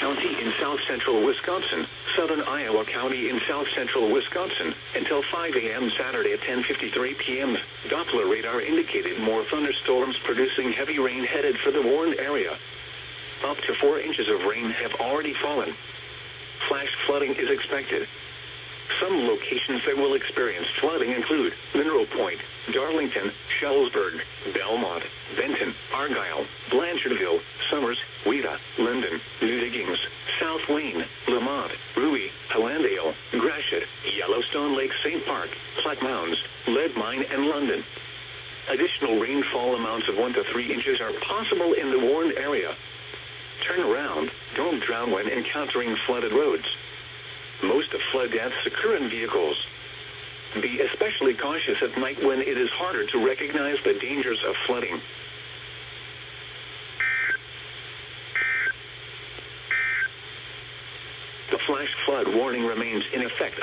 County in south-central Wisconsin, southern Iowa County in south-central Wisconsin, until 5 a.m. Saturday at 10:53 p.m. Doppler radar indicated more thunderstorms producing heavy rain headed for the warned area. Up to 4 inches of rain have already fallen. Flash flooding is expected. Some locations that will experience flooding include Mineral Point, Darlington, Shellsburg, Belmont, Benton, Argyle, Blanchardville, Summers, Wheeler, Linden, New Diggings, South Wayne, Lamont, Rui, Hellandale, Gratiot, Yellowstone Lake St. Park, Platte Mounds, Lead Mine, and London. Additional rainfall amounts of 1 to 3 inches are possible in the warned area. Turn around, don't drown when encountering flooded roads. Most flood deaths occur in vehicles. Be especially cautious at night when it is harder to recognize the dangers of flooding. The flash flood warning remains in effect